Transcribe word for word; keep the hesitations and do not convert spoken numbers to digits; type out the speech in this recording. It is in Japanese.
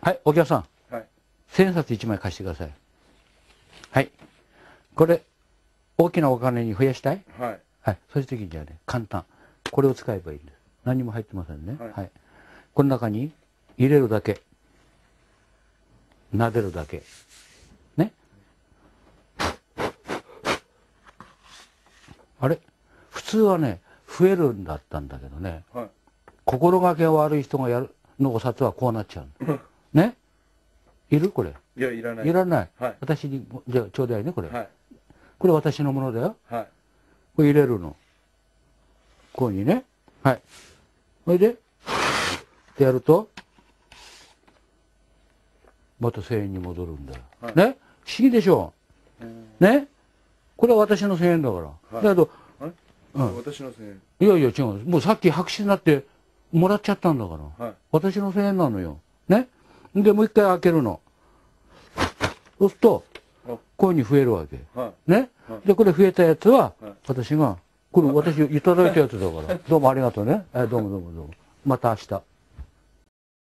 はい、お客さん。 はい。 千円札いちまい貸してください。はい。これ、大きなお金に増やしたい？ はい。 はい。そういう時にじゃあね、簡単。これを使えばいいんです。何も入ってませんね。 はい。 はい。この中に入れるだけ。撫でるだけ。ね。あれ？普通はね、増えるんだったんだけどね。 はい。 心がけ悪い人がやるのお札はこうなっちゃう。ね。いるこれ。 いや、いらない。 いらない。 はい。 私に、じゃあちょうだいね、これ。 はい。 これ私のものだよ。 はい。 これ入れるの。こうにね。はい。それで、ってやると、また千円に戻るんだよ。 はい、 ね。不思議でしょう。ね。これは私の千円だから。はい、だけど、 うん、私の千円。 いやいや違う。もうさっき白紙になってもらっちゃったんだから。はい、私の千円なのよ。ね。で、もう一回開けるの。そうすると、こういうふうに増えるわけ。はい、ね。はい、で、これ増えたやつは、はい、私が、これ私いただいたやつだから。どうもありがとうね。えどうもどうもどうも。また明日。